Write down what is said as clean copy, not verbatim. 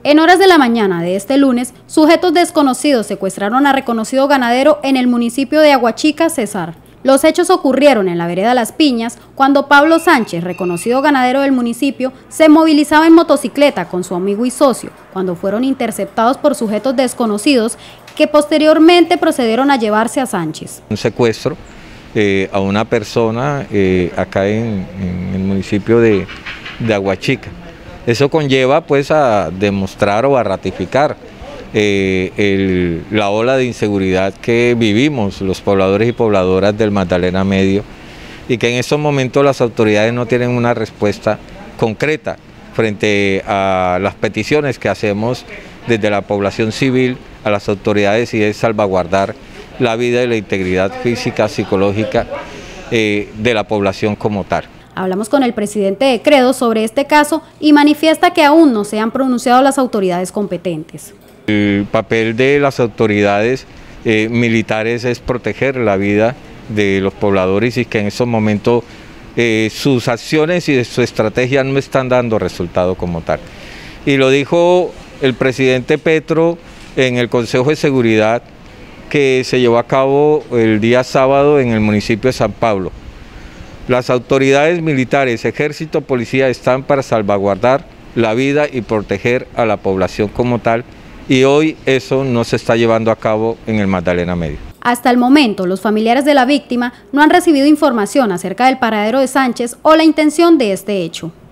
En horas de la mañana de este lunes, sujetos desconocidos secuestraron a reconocido ganadero en el municipio de Aguachica, Cesar. Los hechos ocurrieron en la vereda Las Piñas, cuando Pablo Sánchez, reconocido ganadero del municipio, se movilizaba en motocicleta con su amigo y socio, cuando fueron interceptados por sujetos desconocidos que posteriormente procedieron a llevarse a Sánchez. Un secuestro a una persona acá en el municipio de Aguachica. Eso conlleva pues a demostrar o a ratificar la ola de inseguridad que vivimos los pobladores y pobladoras del Magdalena Medio, y que en estos momentos las autoridades no tienen una respuesta concreta frente a las peticiones que hacemos desde la población civil a las autoridades, y es salvaguardar la vida y la integridad física, psicológica de la población como tal. Hablamos con el presidente de Credo sobre este caso y manifiesta que aún no se han pronunciado las autoridades competentes. El papel de las autoridades militares es proteger la vida de los pobladores, y que en estos momentos sus acciones y su estrategia no están dando resultado como tal. Y lo dijo el presidente Petro en el Consejo de Seguridad que se llevó a cabo el día sábado en el municipio de San Pablo. Las autoridades militares, ejército, policía están para salvaguardar la vida y proteger a la población como tal, y hoy eso no se está llevando a cabo en el Magdalena Medio. Hasta el momento, los familiares de la víctima no han recibido información acerca del paradero de Sánchez o la intención de este hecho.